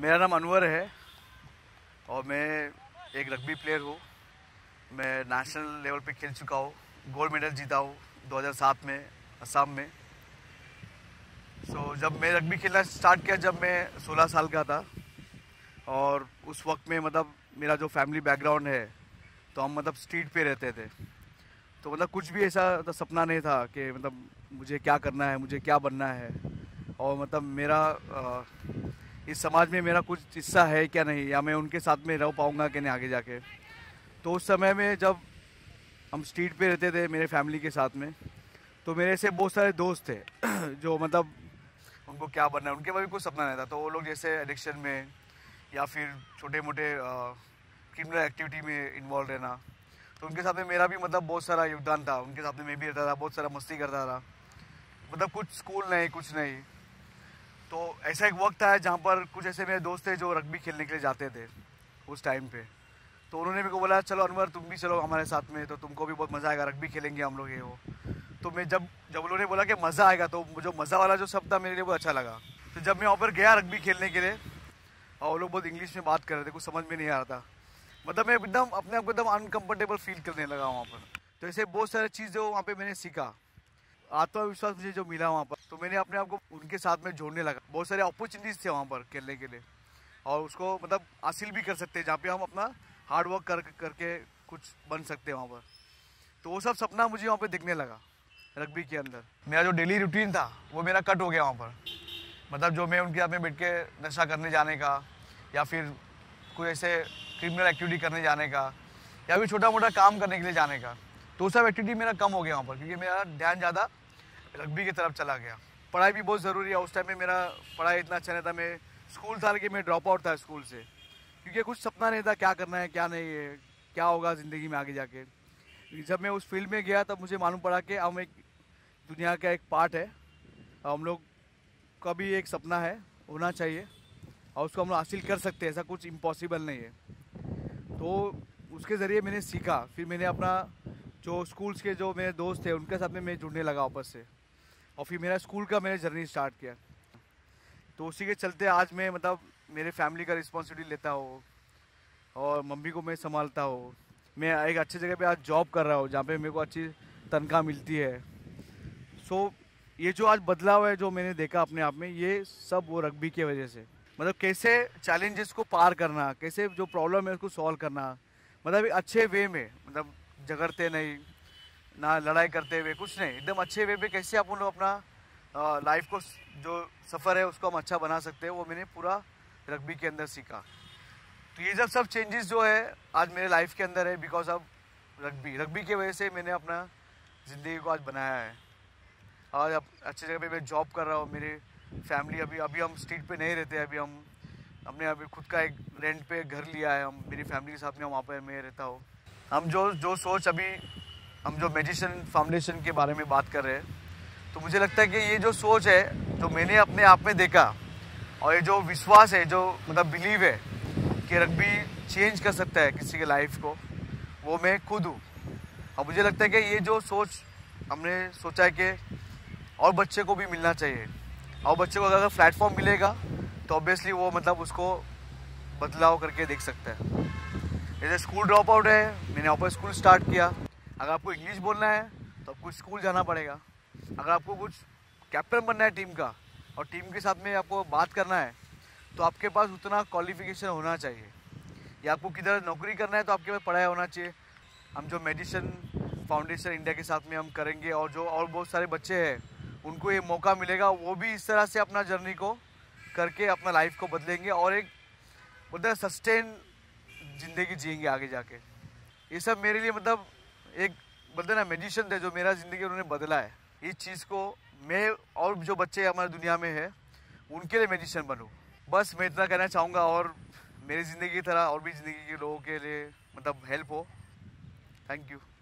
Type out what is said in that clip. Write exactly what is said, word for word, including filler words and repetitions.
मेरा नाम अनवर है और मैं एक रग्बी प्लेयर हूँ। मैं नेशनल लेवल पे खेल चुका हूँ, गोल्ड मेडल जीता हूँ दो हज़ार सात में असम में। सो so, जब मैं रग्बी खेलना स्टार्ट किया जब मैं सोलह साल का था, और उस वक्त में मतलब मेरा जो फैमिली बैकग्राउंड है तो हम मतलब स्ट्रीट पे रहते थे। तो मतलब कुछ भी ऐसा तो सपना नहीं था कि मतलब मुझे क्या करना है, मुझे क्या बनना है, और मतलब मेरा आ, इस समाज में मेरा कुछ हिस्सा है क्या नहीं, या मैं उनके साथ में रह पाऊँगा कि नहीं आगे जाके। तो उस समय में जब हम स्ट्रीट पे रहते थे मेरे फैमिली के साथ में, तो मेरे से बहुत सारे दोस्त थे जो मतलब उनको क्या बनना है, उनके पास भी कुछ सपना नहीं था। तो वो लोग जैसे एडिक्शन में या फिर छोटे मोटे क्रिमिनल एक्टिविटी में इन्वॉल्व रहना, तो उनके साथ में मेरा भी मतलब बहुत सारा योगदान था। उनके साथ में मैं भी रहता था, बहुत सारा मस्ती करता था, मतलब कुछ स्कूल नहीं कुछ नहीं। तो ऐसा एक वक्त आया जहाँ पर कुछ ऐसे मेरे दोस्त थे जो रग्बी खेलने के लिए जाते थे उस टाइम पे। तो उन्होंने मेरे को बोला चलो अनवर तुम भी चलो हमारे साथ में, तो तुमको भी बहुत मज़ा आएगा, रग्बी खेलेंगे हम लोग ये वो। तो मैं जब जब उन्होंने बोला कि मज़ा आएगा, तो जो मज़ा वाला जो शब्द था मेरे लिए बहुत अच्छा लगा। तो जब मैं वहाँ पर गया रग्बी खेलने के लिए, और वो लोग बहुत इंग्लिश में बात कर रहे थे, कुछ समझ में नहीं आ रहा था। मतलब मैं एकदम अपने आप को एकदम अनकम्फर्टेबल फील करने लगा वहाँ पर। तो ऐसे बहुत सारी चीज़ें वहाँ पे मैंने सीखा, आत्मविश्वास मुझे जो मिला वहाँ पर, तो मैंने अपने आप को उनके साथ में जोड़ने लगा। बहुत सारे अपॉर्चुनिटीज़ थे वहाँ पर खेलने के लिए, और उसको मतलब हासिल भी कर सकते हैं जहाँ पे हम अपना हार्ड वर्क कर करके कुछ बन सकते हैं वहाँ पर। तो वो सब सपना मुझे वहाँ पे दिखने लगा रग्बी के अंदर। मेरा जो डेली रूटीन था वो मेरा कट हो गया वहाँ पर। मतलब जो मैं उनके साथ में बैठ के नशा करने जाने का, या फिर कोई ऐसे क्रिमिनल एक्टिविटी करने जाने का, या फिर छोटा मोटा काम करने के लिए जाने का, तो सब एक्टिविटी मेरा कम हो गया वहाँ पर, क्योंकि मेरा ध्यान ज़्यादा रग्बी की तरफ चला गया। पढ़ाई भी बहुत ज़रूरी है। उस टाइम में मेरा पढ़ाई इतना अच्छा नहीं था। मैं स्कूल था कि मैं ड्रॉप आउट था स्कूल से, क्योंकि कुछ सपना नहीं था क्या करना है क्या नहीं है, क्या होगा ज़िंदगी में आगे जाके। जब मैं उस फील्ड में गया तब मुझे मालूम पड़ा कि हम एक दुनिया का एक पार्ट है, हम लोग का भी एक सपना है, होना चाहिए, और उसको हम लोग हासिल कर सकते हैं, ऐसा कुछ इम्पॉसिबल नहीं है। तो उसके ज़रिए मैंने सीखा। फिर मैंने अपना जो स्कूल्स के जो मेरे दोस्त थे उनके साथ में मैं जुड़ने लगा वापस से, और फिर मेरा स्कूल का मैंने जर्नी स्टार्ट किया। तो उसी के चलते आज मैं मतलब मेरे फैमिली का रिस्पॉन्सिबिलिटी लेता हूँ, और मम्मी को मैं संभालता हूँ। मैं एक अच्छी जगह पे आज जॉब कर रहा हूँ जहाँ पे मेरे को अच्छी तनख्वाह मिलती है। सो ये जो आज बदलाव है जो मैंने देखा अपने आप में, ये सब वो रग्बी की वजह से। मतलब कैसे चैलेंजेस को पार करना, कैसे जो प्रॉब्लम है उसको सॉल्व करना, मतलब एक अच्छे वे में, मतलब झगड़ते नहीं ना, लड़ाई करते हुए कुछ नहीं, एकदम अच्छे वे पे कैसे आप लोग अपना लाइफ को जो सफ़र है उसको हम अच्छा बना सकते हैं, वो मैंने पूरा रग्बी के अंदर सीखा। तो ये जब सब चेंजेस जो है आज मेरे लाइफ के अंदर है बिकॉज ऑफ रग्बी। रग्बी की वजह से मैंने अपना ज़िंदगी को आज बनाया है। और अब अच्छी जगह पे मैं जॉब कर रहा हूँ। मेरी फैमिली अभी अभी हम स्ट्रीट पे नहीं रहते, अभी हम हमने अभी खुद का एक रेंट पे घर लिया है। हम मेरी फैमिली के साथ में वहाँ पर मैं रहता हूँ। हम जो जो सोच अभी हम जो मेडिसिन फाउंडेशन के बारे में बात कर रहे हैं, तो मुझे लगता है कि ये जो सोच है जो मैंने अपने आप में देखा, और ये जो विश्वास है, जो मतलब बिलीव है कि रग्बी चेंज कर सकता है किसी के लाइफ को, वो मैं खुद हूँ। और मुझे लगता है कि ये जो सोच हमने सोचा है कि और बच्चे को भी मिलना चाहिए, और बच्चे को अगर प्लेटफॉर्म मिलेगा तो ऑब्वियसली वो मतलब उसको बदलाव करके देख सकता है। जैसे स्कूल ड्रॉप आउट है, मैंने वापस स्कूल स्टार्ट किया। अगर आपको इंग्लिश बोलना है तो आपको स्कूल जाना पड़ेगा। अगर आपको कुछ कैप्टन बनना है टीम का, और टीम के साथ में आपको बात करना है, तो आपके पास उतना क्वालिफिकेशन होना चाहिए। या आपको किधर नौकरी करना है तो आपके पास पढ़ाई होना चाहिए। हम जो मेडिसिन फाउंडेशन इंडिया के साथ में हम करेंगे, और जो और बहुत सारे बच्चे हैं उनको ये मौका मिलेगा, वो भी इस तरह से अपना जर्नी को करके अपना लाइफ को बदलेंगे, और एक बोलते सस्टेन ज़िंदगी जिएंगे आगे जाके। ये सब मेरे लिए मतलब एक बोलते ना मेडिसिन थे जो मेरा ज़िंदगी उन्होंने बदला है। इस चीज़ को मैं और जो बच्चे हमारी दुनिया में है उनके लिए मेडिसिन बनूँ। बस मैं इतना कहना चाहूँगा, और मेरी ज़िंदगी की तरह और भी ज़िंदगी के लोगों के लिए मतलब हेल्प हो। Thank you.